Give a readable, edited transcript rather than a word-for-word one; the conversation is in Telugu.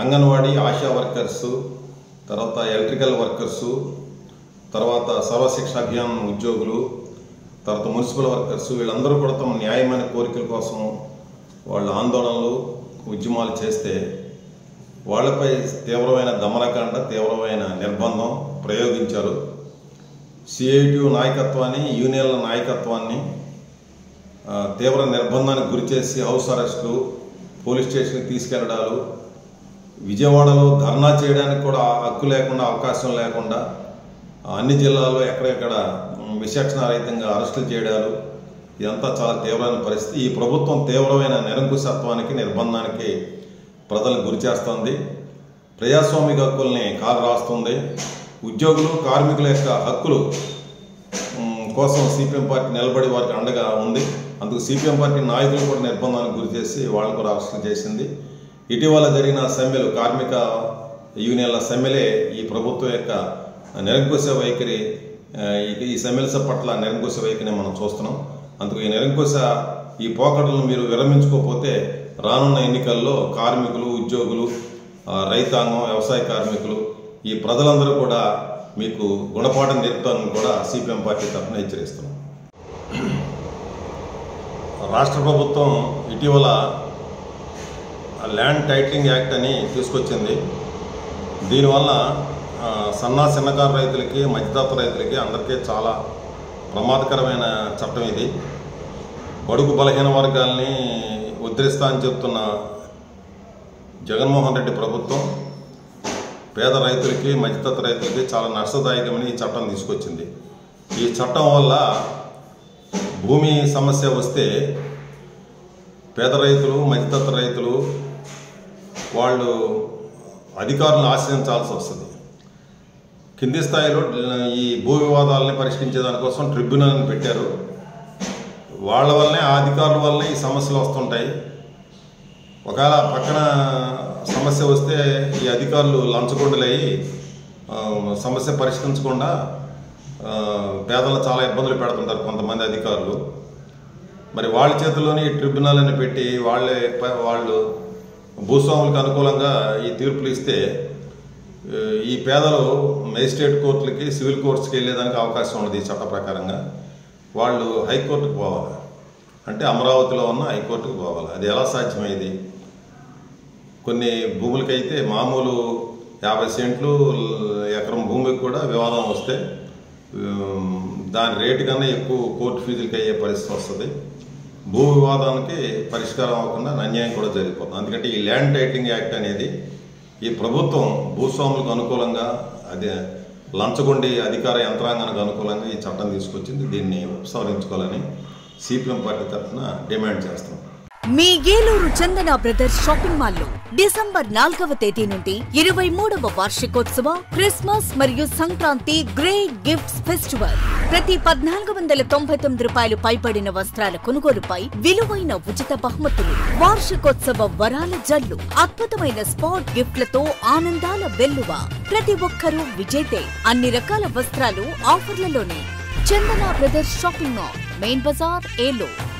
అంగన్వాడీ ఆశా వర్కర్సు, తర్వాత ఎలక్ట్రికల్ వర్కర్సు, తర్వాత సర్వశిక్ష అభియాన్ ఉద్యోగులు, తర్వాత మున్సిపల్ వర్కర్సు, వీళ్ళందరూ కూడా తమ న్యాయమైన కోరికల కోసం వాళ్ళ ఆందోళనలు ఉద్యమాలు చేస్తే వాళ్ళపై తీవ్రమైన దమనకాండ, తీవ్రమైన నిర్బంధం ప్రయోగించారు. సిఐటియు నాయకత్వాన్ని, యూనియన్ల నాయకత్వాన్ని తీవ్ర నిర్బంధానికి గురిచేసి హౌస్ అరెస్టులు, పోలీస్ స్టేషన్కి తీసుకెళ్లడాలు, విజయవాడలో ధర్నా చేయడానికి కూడా హక్కు లేకుండా, అవకాశం లేకుండా అన్ని జిల్లాల్లో ఎక్కడెక్కడ విచక్షణారహితంగా అరెస్టులు చేయడాలు, ఇదంతా చాలా తీవ్రమైన పరిస్థితి. ఈ ప్రభుత్వం తీవ్రమైన నిరంకుశత్వానికి, నిర్బంధానికి ప్రజలను గురి చేస్తుంది. ప్రజాస్వామిక హక్కుల్ని కాలు రాస్తుంది. ఉద్యోగులు, కార్మికుల యొక్క హక్కులు కోసం సిపిఎం పార్టీ నిలబడి వారికి అండగా ఉంది. అందుకు సిపిఎం పార్టీ నాయకులు కూడా నిర్బంధానికి గురి చేసి వాళ్ళు కూడా అరెస్టులు చేసింది. ఇటీవల జరిగిన సమ్మెలు, కార్మిక యూనియన్ల సమ్మెలే ఈ ప్రభుత్వం యొక్క నిరంకుశ వైఖరి, ఈ సమ్మెల పట్ల నిరంకుశ వైఖరిని మనం చూస్తున్నాం. అందుకు ఈ పోకడలను మీరు విరమించుకోకపోతే రానున్న ఎన్నికల్లో కార్మికులు, ఉద్యోగులు, రైతాంగం, వ్యవసాయ కార్మికులు, ఈ ప్రజలందరూ కూడా మీకు గుణపాఠం నేర్పుతారని కూడా సిపిఎం పార్టీ తరఫున హెచ్చరిస్తున్నాం. రాష్ట్ర ప్రభుత్వం ఇటీవల ల్యాండ్ టైటిలింగ్ యాక్ట్ అని తీసుకొచ్చింది. దీనివల్ల చిన్నకారు రైతులకి, మధ్యతరగతి రైతులకి అందరికీ చాలా ప్రమాదకరమైన చట్టం ఇది. బడుగు బలహీన వర్గాల్ని ఉద్ధరిస్తా అని చెప్తున్న జగన్మోహన్ రెడ్డి ప్రభుత్వం పేద రైతులకి, మధ్యతరగతి రైతులకి చాలా నష్టదాయకమని ఈ చట్టం తీసుకొచ్చింది. ఈ చట్టం వల్ల భూమి సమస్య వస్తే పేద రైతులు, మధ్యతరగతి రైతులు వాళ్ళు అధికారులను ఆశ్రయించాల్సి వస్తుంది. కింది స్థాయిలో ఈ భూ వివాదాలని పరిష్కరించే దానికోసం ట్రిబ్యునల్ని పెట్టారు. వాళ్ళ వల్లనే, ఆ అధికారుల వల్లనే ఈ సమస్యలు వస్తుంటాయి. ఒకవేళ పక్కన సమస్య వస్తే ఈ అధికారులు లంచగొండలయ్యి సమస్య పరిష్కరించకుండా పేదలు చాలా ఇబ్బందులు పెడుతుంటారు కొంతమంది అధికారులు. మరి వాళ్ళ చేతుల్లోనే ఈ ట్రిబ్యునల్ అని పెట్టి వాళ్ళు భూస్వాములకు అనుకూలంగా ఈ తీర్పులు ఇస్తే ఈ పేదలు మేజిస్ట్రేట్ కోర్టులకి, సివిల్ కోర్ట్స్కి వెళ్ళేదానికి అవకాశం ఉండదు. ఈ చట్ట ప్రకారంగా వాళ్ళు హైకోర్టుకు పోవాలి. అంటే అమరావతిలో ఉన్న హైకోర్టుకు పోవాలి. అది ఎలా సాధ్యమైంది? కొన్ని భూములకైతే మామూలు 50 సెంట్లు ఎకరం భూమికి కూడా వివాదం వస్తే దాని రేటు కన్నా ఎక్కువ కోర్టు ఫీజులకి అయ్యే పరిస్థితి వస్తుంది. భూ వివాదానికి పరిష్కారం అవ్వకుండా అన్యాయం కూడా జరిగిపోతుంది. అందుకంటే ఈ ల్యాండ్ టైటిలింగ్ యాక్ట్ అనేది ఈ ప్రభుత్వం భూస్వాములకు అనుకూలంగా, అదే లంచగొండి అధికార యంత్రాంగానికి అనుకూలంగా ఈ చట్టం తీసుకొచ్చింది. దీన్ని ఉపసంహరించుకోవాలని సిపిఎం పార్టీ తరఫున డిమాండ్ చేస్తున్నాం. మీ Eluru Chandana brothers shopping mall లో డిసెంబర్ 4వ తేదీ నుండి 23వ వార్షికోత్సవ, క్రిస్మస్ మరియు సంక్రాంతి గ్రేట్ గిఫ్ట్స్ ఫెస్టివల్. ప్రతి 1499 రూపాయలు పైబడిన వస్త్రాల కొనుగోలుపై విలువైన ఉచిత బహుమతులు, వార్షికోత్సవ వరాల జల్లు, అద్భుతమైన స్పాట్ గిఫ్ట్లతో ఆనందాల వెల్లువ. ప్రతి ఒక్కరూ విజేతే. అన్ని రకాల వస్త్రాలు ఆఫర్లలోనే. Chandana brothers shopping mall, main Bazar, Eluru.